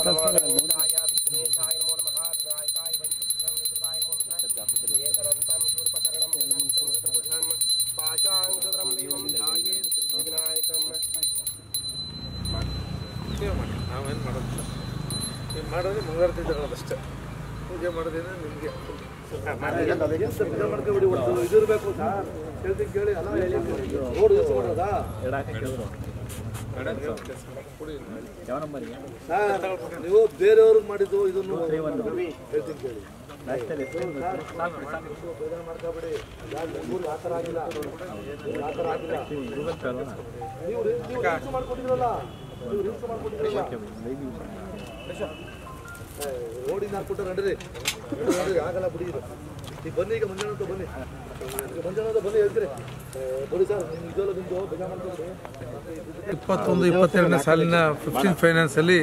ಮಾಡೋದು ಮಂಗಳಾರತಿ ಪೂಜೆ ಮಾಡೋದೇನೆ ನಿಮಗೆ ಇದು ಇರಬೇಕು ಸರ್. ಹೇಳ್ತೀನಿ ಕೇಳಿ. ಅಲ್ಲ ರೋಡ್ ಯೂಸ್ ಮಾಡೋದಾ ಸರ್? ನೀವು ಬೇರೆಯವ್ರಿಗೆ ಮಾಡಿದ್ದು ಇದನ್ನು ಹೇಳ್ತೀನಿ ಕೇಳಿ. ಮಾಡ್ಕೊಬೇಡಿ. ಆ ಥರ ಆಗಿಲ್ಲ, ಆ ಥರ ಆಗಿಲ್ಲ. ನೀವು ರಿಲ್ಸ್ ಮಾಡ್ಕೊಟ್ಟಿದ್ರಲ್ಲ, ರೋಡಿನ ಹಾಕ್ಬಿಟ್ಟು ನಡ್ರಿ. ಆಗಲ್ಲ ಬಿಡಿ. ಈಗ ಬನ್ನಿ, ಈಗ ಮುಂಜಾನೆ ಅಂತ ಬನ್ನಿ, ಮುಂಜಾನೆ ಬನ್ನಿ ಹೇಳ್ತೀರಿ. ಬನ್ನಿ ಸರ್, ನಿಮ್ಗೆ ಇದೆಲ್ಲ ನಿಮ್ದು ಬೇಗ ಮಾಡ್ಕೊಳ್ರಿ. 21-22ನೇ ಸಾಲಿನ 15 ಫೈನಾನ್ಸಲ್ಲಿ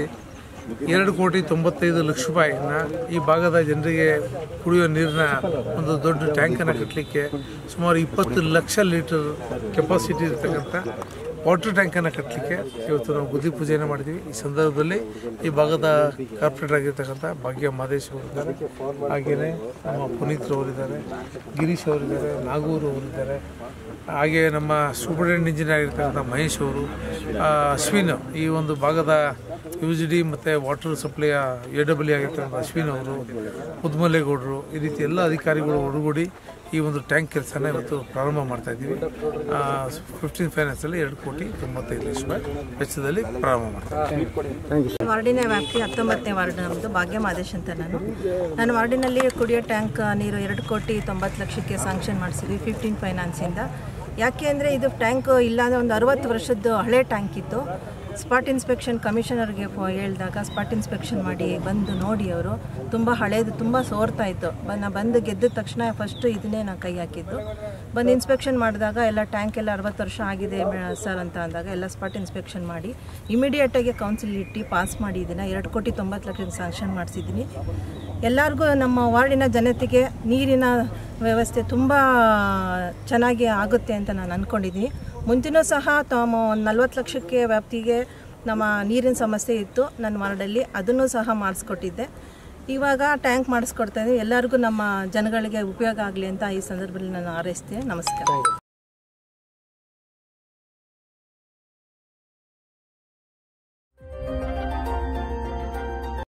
2,95 ಲಕ್ಷ ರೂಪಾಯಿನ ಈ ಭಾಗದ ಜನರಿಗೆ ಕುಡಿಯುವ ನೀರಿನ ಒಂದು ದೊಡ್ಡ ಟ್ಯಾಂಕನ್ನು ಕಟ್ಟಲಿಕ್ಕೆ ಸುಮಾರು 20 ಲಕ್ಷ ಲೀಟರ್ ಕೆಪಾಸಿಟಿ ಇರತಕ್ಕಂಥ ವಾಟರ್ ಟ್ಯಾಂಕನ್ನು ಕಟ್ಟಲಿಕ್ಕೆ ಇವತ್ತು ನಾವು ಗುದ್ದಿ ಪೂಜೆಯನ್ನು ಮಾಡಿದ್ದೀವಿ. ಈ ಸಂದರ್ಭದಲ್ಲಿ ಈ ಭಾಗದ ಕಾರ್ಪೊರೇಟರ್ ಆಗಿರ್ತಕ್ಕಂಥ ಭಾಗ್ಯ ಮಾದೇಶ್ ಅವರಿದ್ದಾರೆ, ಹಾಗೆಯೇ ನಮ್ಮ ಪುನೀತ್ ಅವರಿದ್ದಾರೆ, ಗಿರೀಶ್ ಅವರಿದ್ದಾರೆ, ನಾಗೂರು ಅವರಿದ್ದಾರೆ, ಹಾಗೆ ನಮ್ಮ ಸೂಪರಿಂಟೆಂಡೆಂಟ್ ಇಂಜಿನಿಯರ್ ಆಗಿರ್ತಕ್ಕಂಥ ಮಹೇಶ್ ಅವರು, ಅಶ್ವಿನ್, ಈ ಒಂದು ಭಾಗದ UGD ಮತ್ತು ವಾಟರ್ ಸಪ್ಲೈಯ AWE ಆಗಿರ್ತಕ್ಕಂಥ ಅಶ್ವಿನ್ ಅವರು, ಮುದ್ಮಲ್ಲೇಗೌಡರು, ಈ ರೀತಿ ಎಲ್ಲ ಅಧಿಕಾರಿಗಳು ಒಳಗೂಡಿ ಈ ಒಂದು ಟ್ಯಾಂಕ್ ಕೆಲಸನ ಇವತ್ತು ಪ್ರಾರಂಭ ಮಾಡ್ತಾ ಇದ್ದೀವಿ. 15 ಫೈನಾನ್ಸಲ್ಲಿ 2,95 ಲಕ್ಷ ರೂಪಾಯಿ ವೆಚ್ಚದಲ್ಲಿ ಪ್ರಾರಂಭ ಮಾಡ್ತೀವಿ. ವಾರ್ಡಿನ ವ್ಯಾಪ್ತಿ 19ನೇ ವಾರ್ಡ್ ನಮ್ಮದು. ಭಾಗ್ಯ ಮಾದೇಶ್ ಅಂತ ನಾನು ವಾರ್ಡಿನಲ್ಲಿ ಕುಡಿಯೋ ಟ್ಯಾಂಕ್ ನೀರು 2,90 ಲಕ್ಷಕ್ಕೆ ಸ್ಯಾಂಕ್ಷನ್ ಮಾಡಿಸಿದ್ವಿ 15 ಫೈನಾನ್ಸಿಂದ. ಯಾಕೆ ಅಂದರೆ ಇದು ಟ್ಯಾಂಕ್ ಇಲ್ಲಾಂದರೆ ಒಂದು 60 ವರ್ಷದ್ದು ಹಳೆ ಟ್ಯಾಂಕ್ ಇತ್ತು. ಸ್ಪಾಟ್ ಇನ್ಸ್ಪೆಕ್ಷನ್ ಕಮಿಷನರ್ಗೆ ಹೇಳಿದಾಗ ಸ್ಪಾಟ್ ಇನ್ಸ್ಪೆಕ್ಷನ್ ಮಾಡಿ ಬಂದು ನೋಡಿ ಅವರು ತುಂಬ ಹಳೇದು, ತುಂಬ ಸೋರ್ತಾ ಇತ್ತು. ನಾನು ಬಂದು ಗೆದ್ದ ತಕ್ಷಣ ಫಸ್ಟು ಇದನ್ನೇ ನಾನು ಕೈ ಹಾಕಿದ್ದು. ಬಂದು ಇನ್ಸ್ಪೆಕ್ಷನ್ ಮಾಡಿದಾಗ ಎಲ್ಲ ಟ್ಯಾಂಕ್ ಎಲ್ಲ 60 ವರ್ಷ ಆಗಿದೆ ಸರ್ ಅಂತ ಅಂದಾಗ ಎಲ್ಲ ಸ್ಪಾಟ್ ಇನ್ಸ್ಪೆಕ್ಷನ್ ಮಾಡಿ ಇಮಿಡಿಯೇಟಾಗಿ ಕೌನ್ಸಿಲ್ ಇಟ್ಟು ಪಾಸ್ ಮಾಡಿ ಇದನ್ನು 2,90 ಲಕ್ಷಕ್ಕೆ ಸ್ಯಾಂಕ್ಷನ್ ಮಾಡಿಸಿದ್ದೀನಿ. ಎಲ್ಲರಿಗೂ ನಮ್ಮ ವಾರ್ಡಿನ ಜನತೆಗೆ ನೀರಿನ ವ್ಯವಸ್ಥೆ ತುಂಬ ಚೆನ್ನಾಗಿ ಆಗುತ್ತೆ ಅಂತ ನಾನು ಅಂದ್ಕೊಂಡಿದ್ದೀನಿ. ಮುಂಚೆನೂ ಸಹ ಒಂದು 40 ಲಕ್ಷಕ್ಕೆ ವ್ಯಾಪ್ತಿಗೆ ನಮ್ಮ ನೀರಿನ ಸಮಸ್ಯೆ ಇತ್ತು ನನ್ನ ವಾರ್ಡಲ್ಲಿ, ಅದನ್ನು ಸಹ ಮಾಡಿಸ್ಕೊಟ್ಟಿದ್ದೆ. ಇವಾಗ ಟ್ಯಾಂಕ್ ಮಾಡಿಸ್ಕೊಡ್ತಾ ಇದ್ದೀನಿ. ಎಲ್ಲರಿಗೂ ನಮ್ಮ ಜನಗಳಿಗೆ ಉಪಯೋಗ ಆಗಲಿ ಅಂತ ಈ ಸಂದರ್ಭದಲ್ಲಿ ನಾನು ಹಾರೈಸ್ತೀನಿ. ನಮಸ್ಕಾರ.